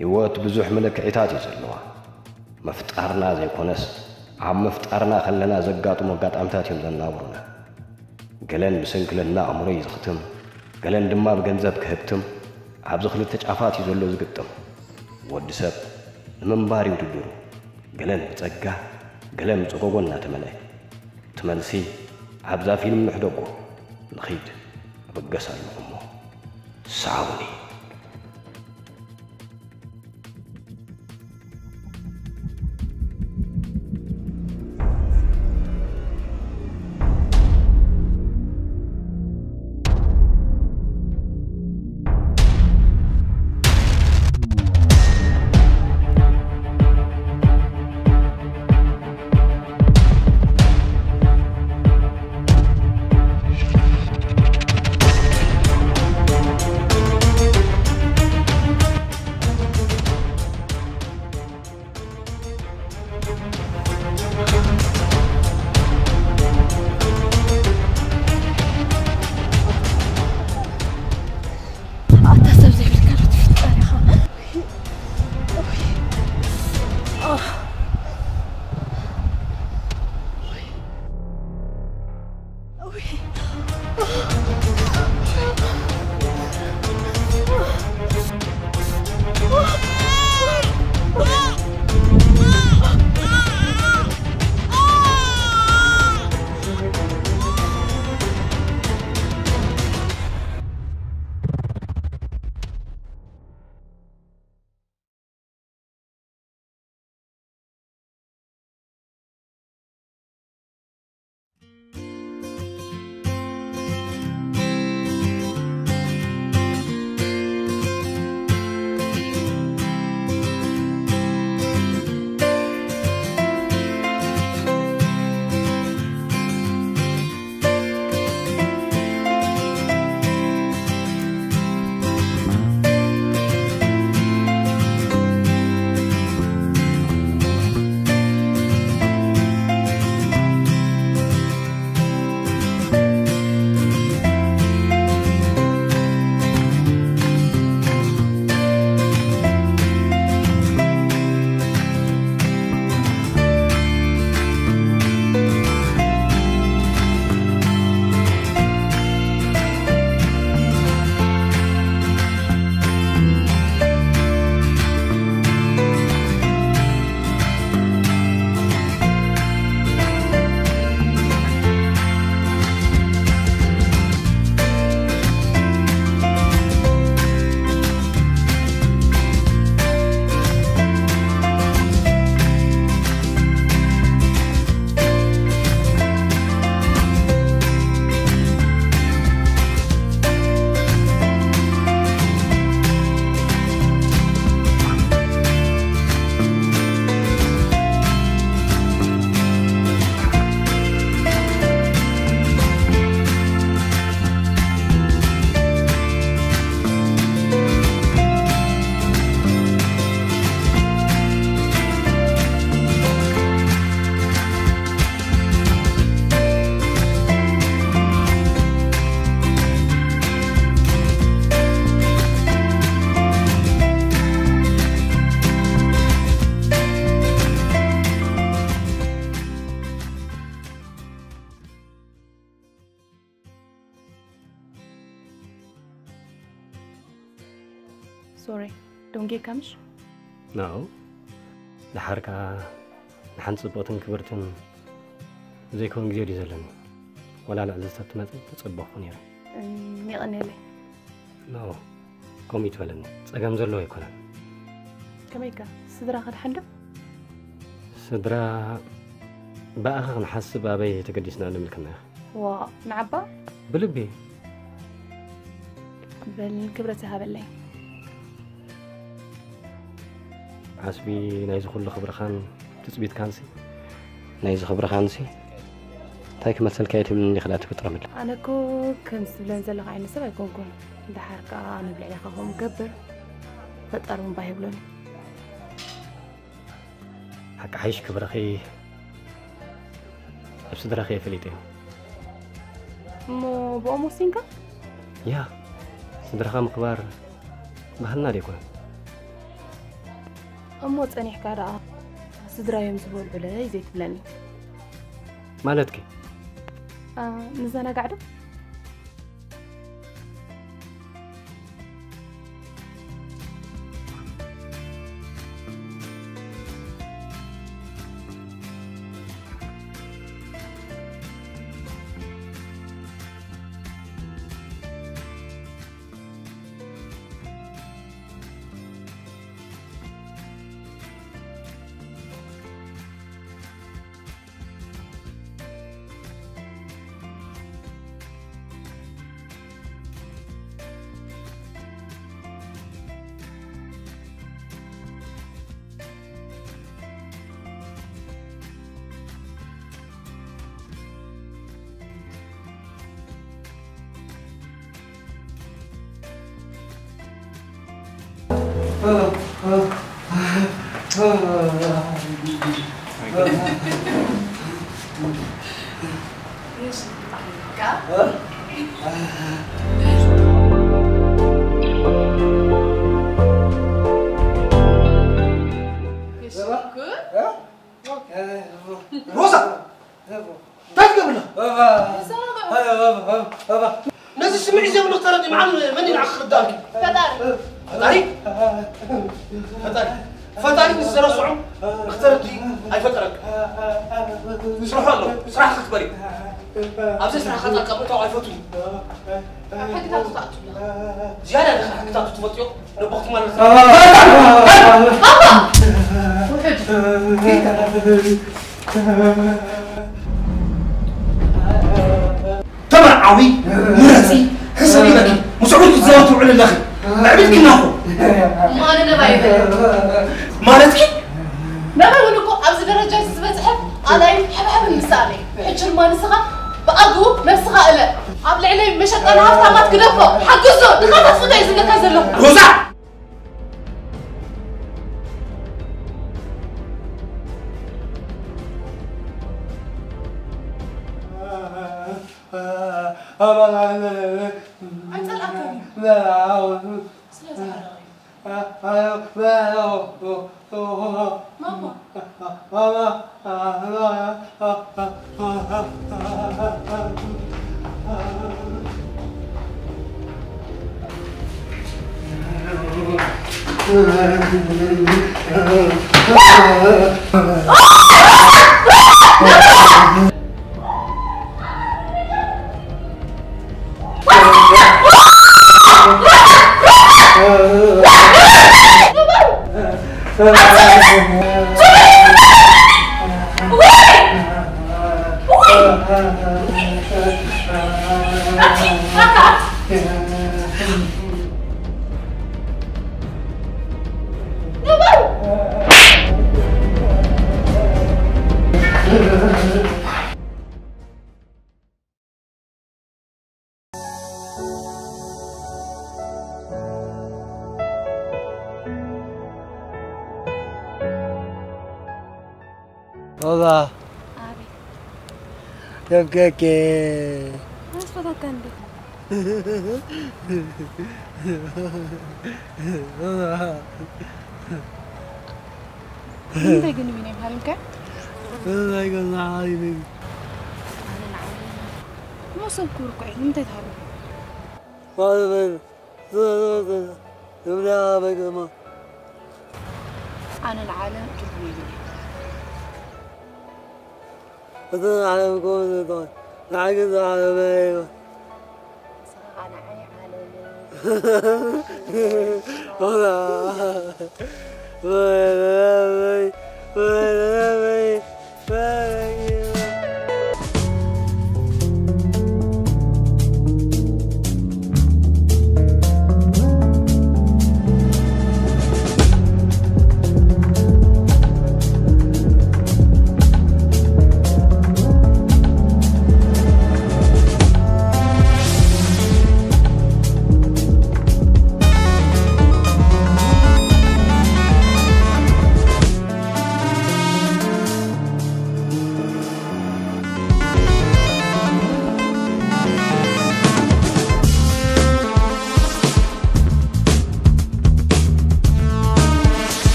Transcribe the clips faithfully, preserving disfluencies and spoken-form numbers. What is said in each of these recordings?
هيوت بزح ملكعيتات يزلوا مفتقرنا زي كونس عم مفتقرنا خلنا زقاط ومقاط أمتات يوم زنابرنا قلن بسنكلنا أمري زختم قلن دما بجنزب كهبتم عبز خلت تجعفات يزلوا زقتم ود سب من باري ودبرو قلن بتزقا قلن بتزقونا تملأ تملسي عبزا فيلم محدقو نخيد بقصر أمه سعوني Sorry, don't get comes? No. لحركة نحن صبوتن كبرتن زي كون جديد يزلني ولا لا لسه تمثل تصبح فنيرة. ميغني لي. No. كم يتولن. أجمع زلوا يكون. كميكا صدرا قد حلف؟ صدرا بقى نحسب أبي تقديسنا لملكنا. ونعبا؟ بلبي. بالكبرة هذا اللي. حسبي نايز كل خبر خان تثبيت كانسي نايز خبر خانسي تايك مثل كايت من اللي خلاتك بترمل انا كو كنت بلان زلق عين سبا يكون كون ده حركة انا بلعي خاهم مقبر فتقرون باهي بلوني حق عايش كبر اخي بصدر اخي فليتي مو بأمو سينكا؟ يا صدر اخا مقبار بحلنا ديكوان أمو تصنيح كارا سدرا يوم زبول بلا زيت بلاني مالتك آه نزانا قاعدة روزا تقبل بابا ناس سمعي زي ما نختار دي معلم مني نعخر دارك فداري فتاري فتاري فتاري نزل راسعم نختار دي اي فترك يسرحوا له صراحه خبري ابزي صراحه خطا قبلته اي فتو حقتها تطاطو زياده حقتها تفوتيو نبوخت مال تمرعوي مرسي حسبي لك مسعود تزاوتوا على الاخر عبيد كناكو ما انا نبايبه مالتك نبا ونكو ابز درجه سبصح الاي حبحب المسالي حجر ما نسخه بأقو نفسها إله قبل علي مشت أنا هفتح ما تقدفه حقزه دخلت تفوت عايز إنك هزله روزا أنت الأكل ماما والله أبي يبكيك ماش فضل كندو مين بيقول مين بهالمكان؟ والله يقول عايمي مو سنكورك عيد مين تتهرب؟ والله يبنى أبيك ما أنا العالم كذبني أنا على مكون طاي نعقد على بيبه أنا عي عالم والله والله والله والله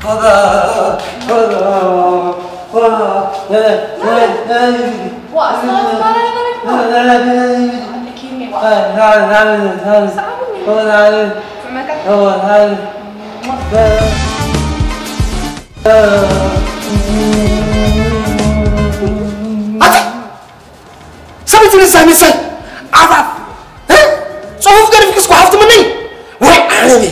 سبت نسا نسا عفاف ها صحف قريب كسكو حفت مني وي عالمي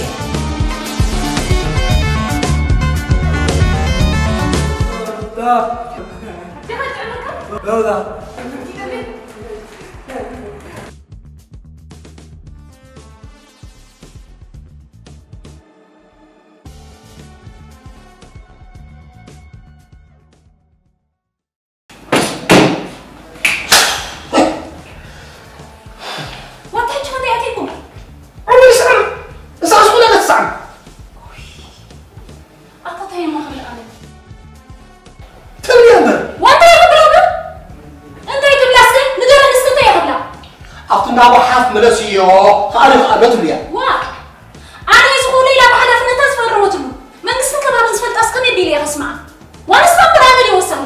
وحاف ملسيو خالف قامت ليا وا انا يسخولي لا بحال فنتا تفرمتلو من قص كباب زفلت اسكني بيلي اسمع وانا صبر عملي وصل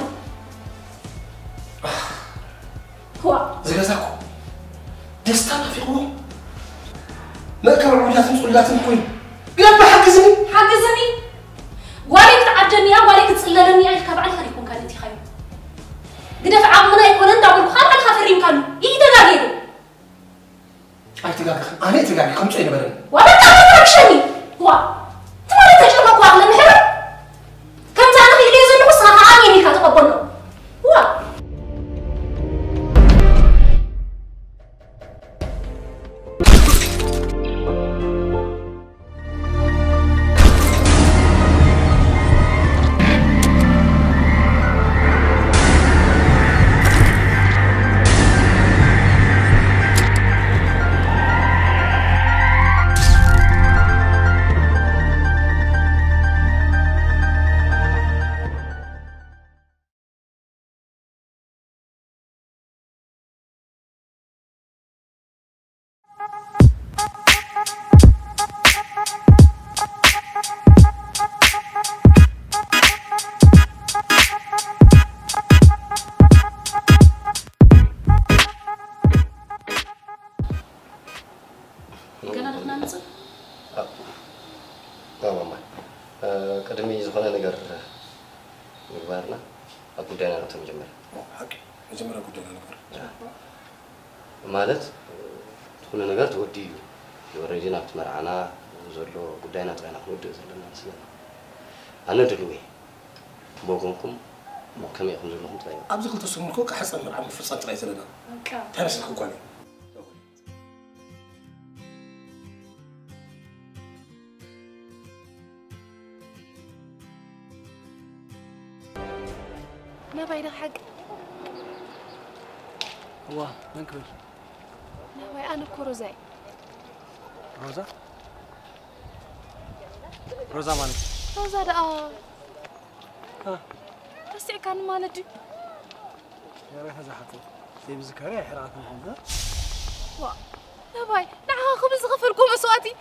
هو زغزاكو دستانا في قلوب ما كان عودات مسؤولات كوين قلب حجزني حجزني واريك تعدني يا واريك تصللني على كبعل خليكم كانت خير قدف عمنا يكون ندعو خال الخفرين كانوا يدغاغيرو أي تجاك أنا تجاك كم شيء نبرن ولا تعرف شيء وا تمر تجربة قاعدة نحر كم تعرف اللي يزن وصها عامي كاتقبله وا ማለት ሁሉ ነገር ተወዲዩ የወረዲና ተመራና ዘሎ ጉዳይና ጥራና ወደ ዘለና ስለና አነ ድልዌ ቦጎንኩም ከመ ይኹን ዘለኹም ጥራይ ኣብዚ ክልተ ስሙልኮ ከሐሰን መርዓ ፍርጻ ጥራይ ዘለና ተረስልኩ ጓኒ ما بايدك حق هو من كبير؟ لا وي أنا كوروزاي روزا؟ روزا مالك؟ روزا ده آه ها بس كان مالدي يا ريت زحتي زي بذكري حرات من هذا وا لا باي نعها خبز غفركم مسواتي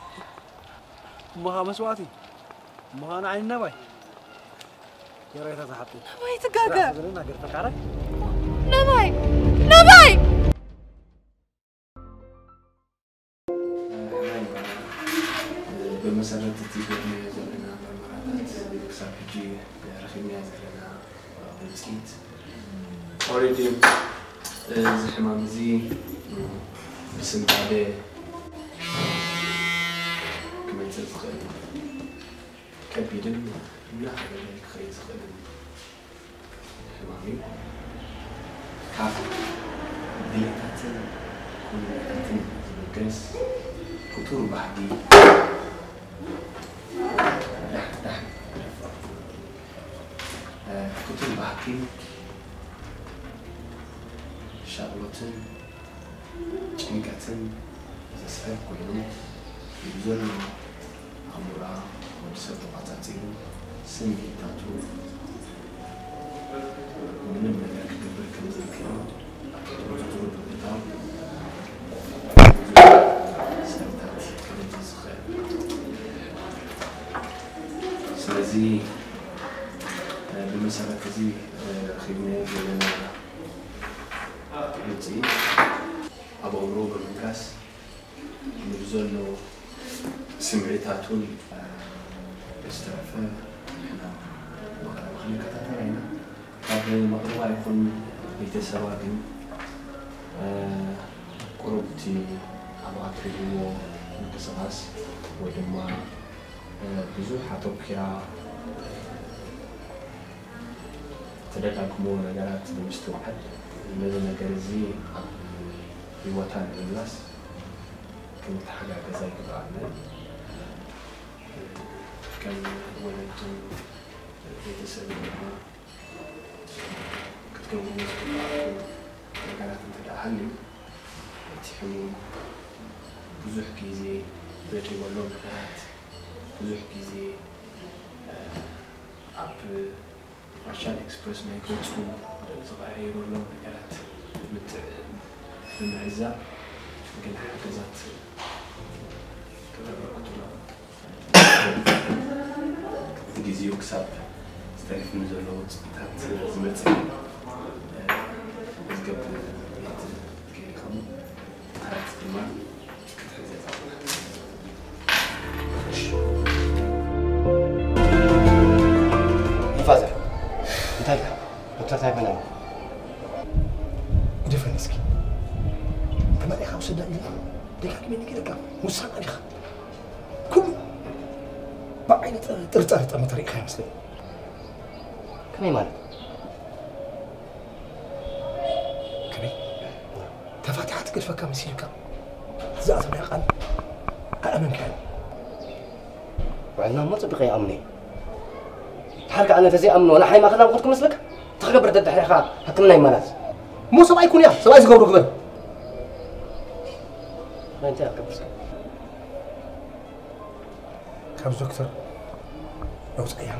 مها مسواتي مها أنا عين باي يا ريت زحتي باي تقاقا خذلنا قرتك عرق لا باي لا باي بمسألة تتيجي زلنا مرات كسب حجي رخيمية زلنا بسكيت already زحمة مزي بسم عليه كمان تزخل كبيدن نحن لك خير زخل حمامي كاف ديتاتن كل ديتاتن زبقس كتور بعدي كتب بحكي شغلتن ጭንቀትን ተስፋ ኮይኑ ይዘሉ አሙራ ወድሰብ ተቋጣፂሩ ስሜታቱ ምንም ነገር ክብር ከምዘይክል ሮቶሮ ብታው ሰርታት ከመት ዝኽእል ስለዚ زي بمسألة زي خدمة جلنا زي أبو عمرو بالمكاس نبذله سمعتاتون استعفى إحنا وخلينا كتاتنا قبل المقروء يكون بيتساوي قربتي أبو عكريمو انقصاص ودما بزوح حتوكيا تدققمو ነገራት በመስተዋል እነዚህ ነገር እዚህ ህይወታን ለማስ ከመተሐጋገዝ ይገባል ከን ወለቱ ቤተሰብ ነው ከተገኙ ነገራት ተዳህል ትሕሙ ብዙሕ ጊዜ በደወሎ ነገራት ብዙሕ ጊዜ አፕ عشان إكسبرس ما يكون اسمه صغير ولا مكانات مت من عزة يمكن حاجات كذا بقولنا جيزي وكسب استعرف من زلوت تحت زمت بس قبل يت كي خم تحت الماء فازح تلقى وترتاح منها دفن مسكين كما يا خمسة دقائق دقائق مني كده مسان عليها كل بعين ترتاح تم طريق خمس دقائق كم يمان كمي تفاتحت كيف كم يصير كم زاد ما يقال أمن كان وعندنا ما تبقى أمني حركة أنا تزي أمن ولا حي ما خدنا نقولكم مثلك تخبر ضد حركة حكمنا يمانات مو سبعة يكون يا سبعة يزقوا ركبه ما أنت أكبر خمس دكتور لو أيام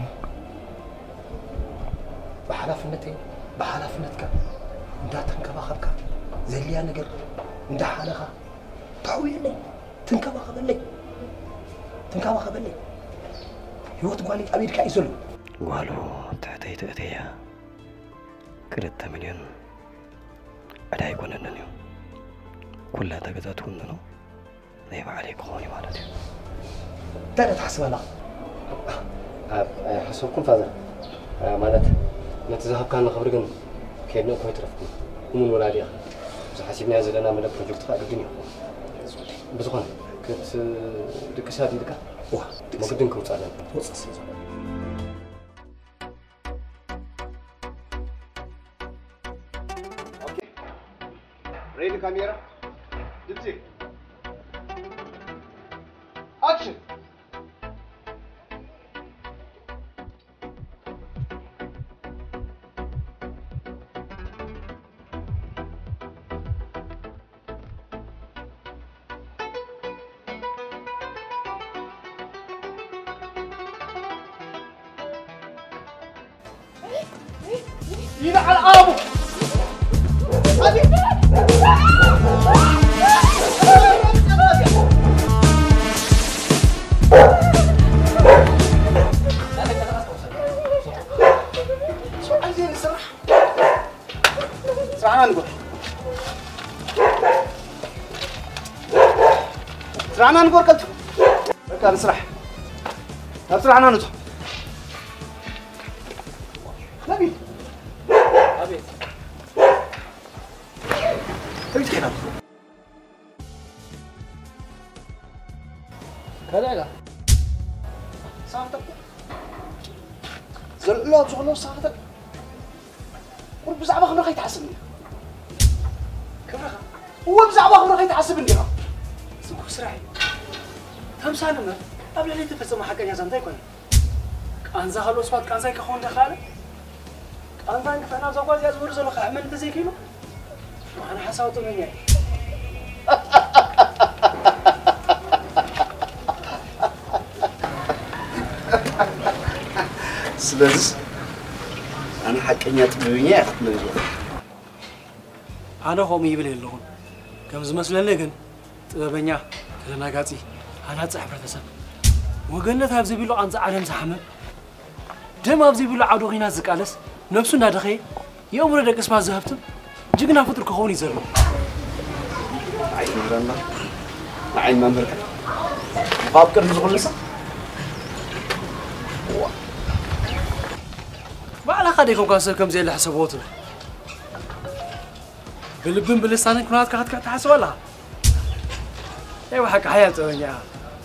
بحلاف النتي بحلاف النتك انت تنكبا خبك زي اللي أنا قر انت حالها تعوي لي تنكبا خبر لي تنكبا خبر لي يوت قالي أبيك كايسولو قالوا تحتي تأتيها كرت مليون أدا يكون أنني كلها تقدرتون نو ذيب عليك خوني مالتي لا تحسب لا حسبكم فازر مالت نتذهب كان خبركم كيدنا كوي ترفكم ومن ولادي بس حسبنا زلنا من البروجكت خارج الدنيا بس خان كنت دكسات دكا واه مقدمكم تعلم Ready camera? Dipti. Action. يلعن ابو سرعنا نقول قلت كان نسرح سرعنا نطلع نبي أبي تبي كذا كذا لا صارتك زلوا زلوا صارتك قرب زعما خمر خي تحسبني كم هو بزعما خمر خي تحسبني سوق سرعي تمسالنا قبل اللي تفسم حقا يا زنتي كون أنزا خلوص فات كان زي كخون دخاله أنزا إنك أنا زوجة يا زور زلوا خامل أنت زي كيلو أنا حساوته من يعني سلز أنا حكيني أتبعيني أخذ من الزوج أنا هم يبلي اللون كم زمان سلنا جن تبنيا كلنا قاتي أنا تصحب رتسب وقلنا تهاب زبيلو عن زعلهم زحمة دم أبزي بلو عدو غينا زكالس نفسه نادخي يوم ردك اسمع زهبتم جينا فتر كهوني زرنا عين زرنا عين ما مركب فابكر نزغل لسه ما على خديكم كاسر كم زي اللي حسبوته بالبن باللسان كنات كات كات حسب ولا ايوه حق حياته يا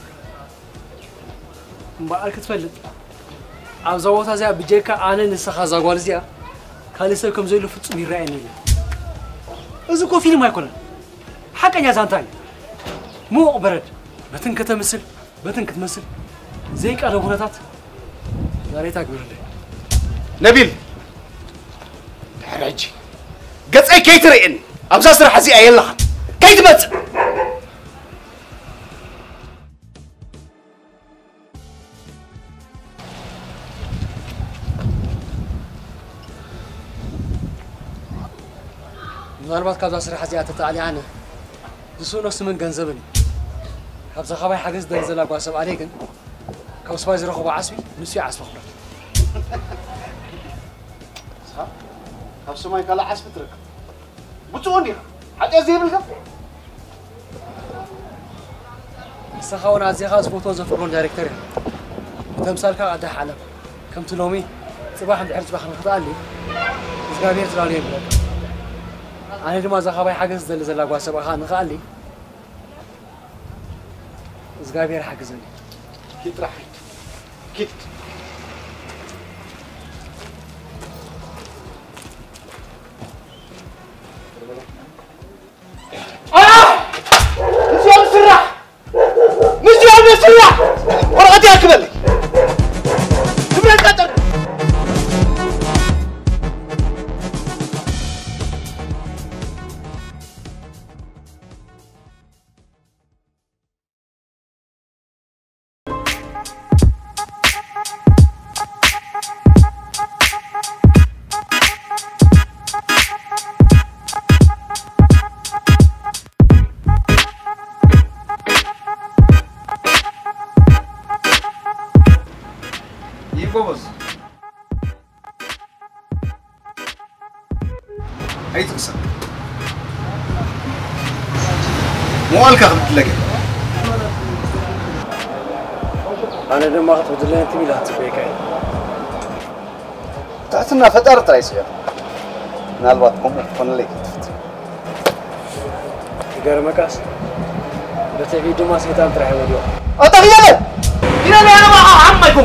ما أركض فلت عم زوجها زي بجيكا أنا نسخة زاغوال زيا خالي سوكم زي لو فتش ميراني إذا كو فيلم ما يكون حكا يا زانتاي مو برد بتنك تمثل بتنك تمثل زيك أنا بناتات يا ريتك برد نبيل حرجي قص أي كيترين أبزاس راح أزي أي الله كيت بس ምናልባት ካብዛ ስራሕ እዚኣ ተጣልያ ኣነ ንሱ ነፍሲ ምን ገንዘብኒ ካብዛ ኸባይ ሓገዝ ደንዘላ ጓሰብ ኣነ ግን ካብ ሰባይ ዝረኽቦ ዓስቢ ንሱ ዓስቢ ክብረት ካብ ሰማይ ካልእ ዓስቢ ትረክብ ብፅኡ እንዲኻ ሓጢአት ዘይብልካ ንስኻ እውን ኣዝኻ ዝፈትዎን ዘፍቅሮን ዳይሬክተር እያ ብተምሳልካ ኣዳሕ ዓለም ከምቲ ሎሚ ፅባሕ እንድሕር ፅባሕ ንክትኣሊ እግዚኣብሔር ዝላለዮ ይብለካ أنا دم أزخابي حاجز دل زلا قاسب أخان خالي زغابير حاجزني كيت راح كيت آه نزيان سرح نزيان سرح ورقتي أكمل كمل قطر بوز أي تقصد موالك أخذت لك أنا دم أخذت بدلين تميل هتبيكاي تعتنا فترة رئيسية نالبات قوم فن لك تقدر مكاس بتفيد ما سيتان ترحي وديو أتغير إلى أنا مع عمكم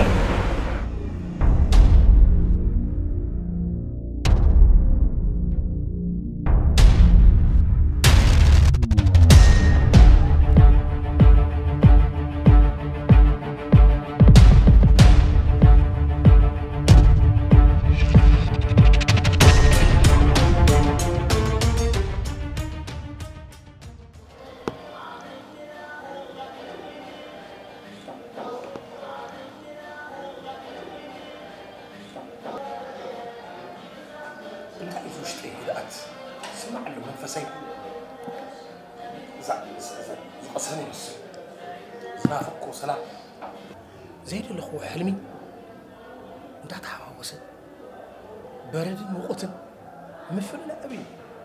زيد الأخوة حلمي أنت تحاوس برد وقت مفل أبي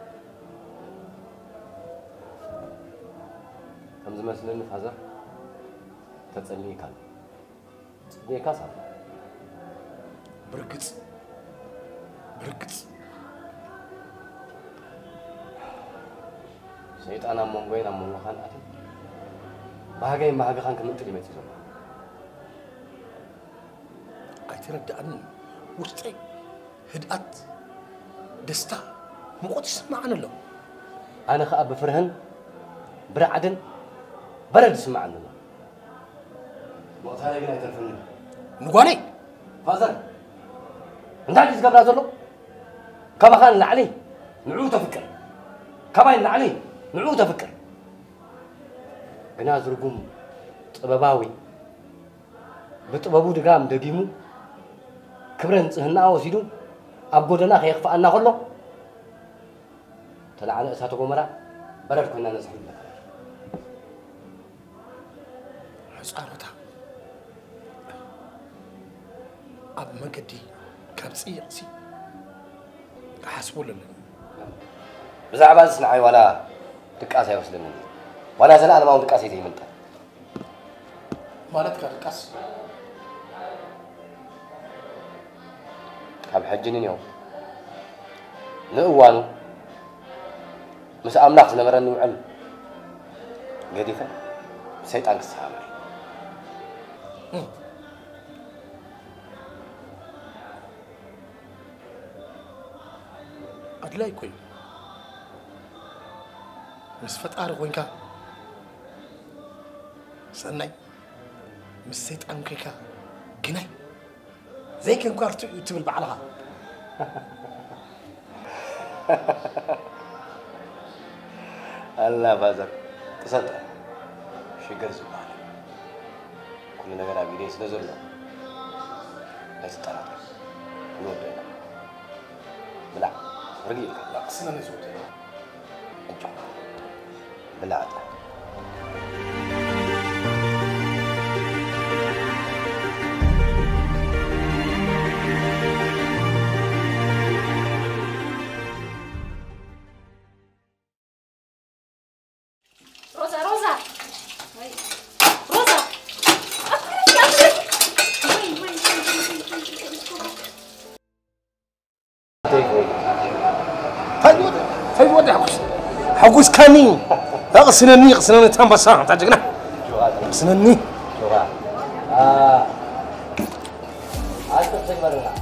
كم زمان سنين فازر تتسلي كان دي كاسر بركت بركت سيد أنا مونغوين أم مونغو خان أتي باقي باقي خان كم تري متى زمان تردأني وسطي هدأت دستا مقود يسمعنا له أنا خأب فرهن برعدن برد يسمعنا له وقتها يجينا يتلفني نقولي فازر أنت عايز قبل هذا له كما خان لعلي نعود تفكر كما إن علي نعود تفكر جناز رقم طباباوي بطبابو دقام دقيمو كبرن هنا وسيدو أبودنا خيخ فأنا خلو تلعنا أساتو قمرة برد كنا نزحل لك حسارتها أب مقدي كابسي يقسي أحسبوا لنا بزعبان سنعي ولا دكاسة يوصلني ولا زال أنا ما أود دكاسة يمنت مالتك دكاس كاب حجني يوم نقوانو مس أملاك زنبرني وعلم قديفة سيطان كسامري أدلاي كوي مس فتار وينكا سناي مس سيطان كيكا كناي زي كان كارتو يتبل بعلها الله بازر تصدق شجر زبالة كل نجار أبيديس نزل له ليس ترى نور بينا بلا رجيل لا سنة نزول أنجح بلا حقوس كاني اغسنني اغسنني تنبسا تاجنا اغسنني شوغا اه عايز تكبرنا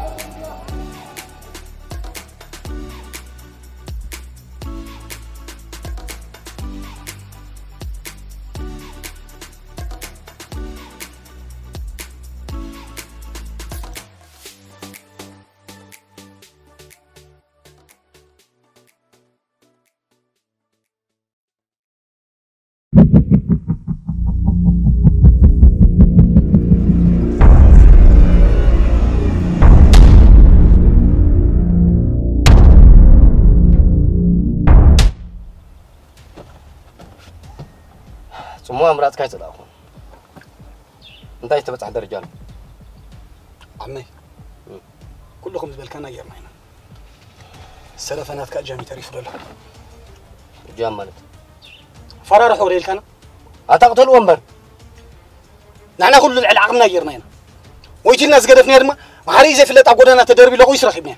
مو أمرات كاي تلاقون أنت إيش تبغى تحضر رجال عمي كلكم زبل كان أيام هنا السلفنات كأجامي تاريخ ولا جام مالك فرار حوري كان أتقتل ومبر نحن كل العلاقة من أيرنا هنا ويجي الناس قدفني هرما وحري زي في اللي تعقدنا تدربي لقوا يسرح بني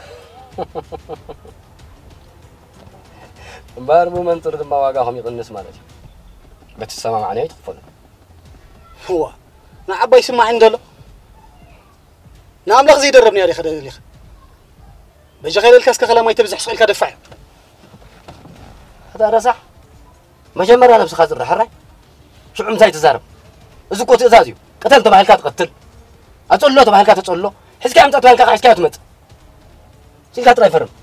باربو من ترد ما واقعهم يقنس مالك بتسمع معناه يتقفل هو نعبا يسمع عندله نعم لغ زي دربني يا خدر لي بيجي غير الكاس كخلا ما يتبزح سؤال كدفع هذا رصح ما جمر نفس خاطر الحراي شو عم زي تزارب إذا كنت إزازيو قتلت مع الكات قتل أتقول له تبع الكات تقول له حس كي عم تقتل الكات حس كي تمت شيل كات راي فرم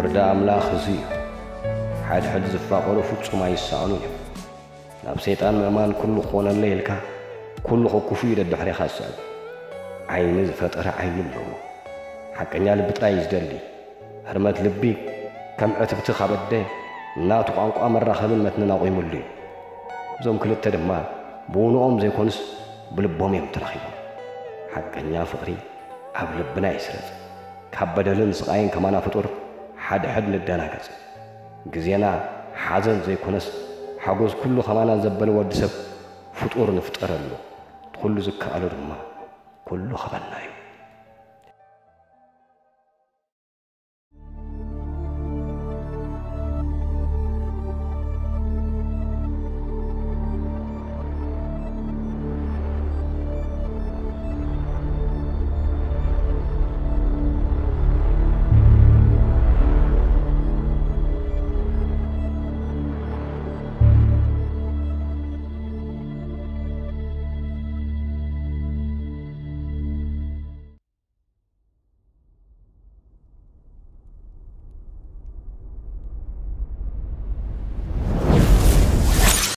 ፍርዳ ኣምላኽ እዚ እዩ ሓድ ሓድ ዝፋቐሩ ፍጹም ኣይሰኣኑን እዮም ናብ ሰይጣን ምእማን ኩሉ ክኾነለ ኢልካ ኩሉ ከኩፉ እዩ ደድሕሪኻ ዝስዕብ ዓይኒ ዝፈጠረ ዓይኒ ኣለዎ ሓቀኛ ልቢ ጥራይ ዝደሊ ህርመት ልቢ ከም ዕትብቲ ካበደ እናቱ ቋንቋ መራኸብን መትንን ኣቑይሙሉ እዩ እዞም ክልተ ድማ ብውንኦም ዘይኮንስ ብልቦም እዮም ተረኺቦም ሓቀኛ ፍቕሪ ኣብ ልብና ይስረጽ ካብ በደልን ስቓይን ከማና ፍጡር ሓደ ሕድ ንደናገጽ ግዜና ሓዘን ዘይኮነስ ሓጎስ ኩሉ ከማና ዘበለ ወዲ ሰብ ፍጡር ንፍጠረሉ ኩሉ ዝከኣሎ ድማ ኩሉ ኸበልና እዩ